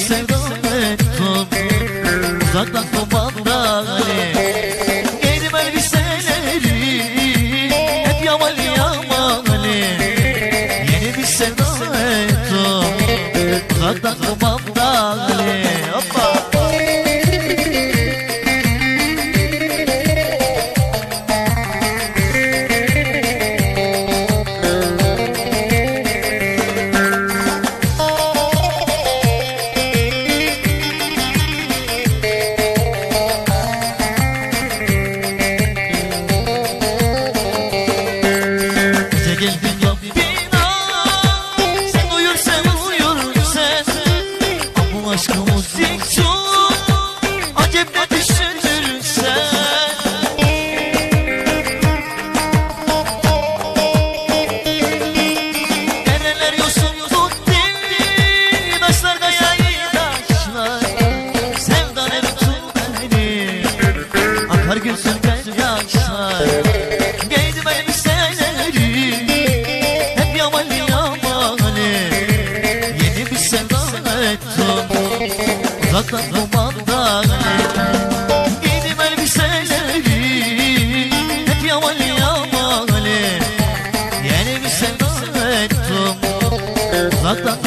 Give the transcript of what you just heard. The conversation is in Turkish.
sevda ettim, uzaktan kumandayı. Giydim elbiseleri hep yamalı yamalı. Yeni bir sevda ettim, uzaktan kumandayı. Hoppa. Aşkımız ilk çok acep ne düşünürsen. Nereler yosun tuttu başlarda yaydaşlar. Sevdan ettin beni, akar gözümden yaşlar. Giydim elbiseleri hep yamalı yamalı. Yeni bir sevda ettim, uzaktan kumandayı. Giydim elbiseleri hep yamalı yamalı. Yeni bir sevda ettim, uzaktan